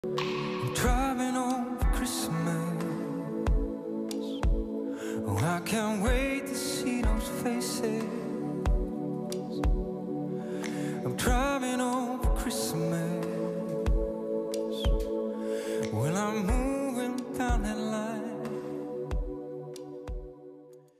I'm driving home for Christmas. Oh, I can't wait to see those faces.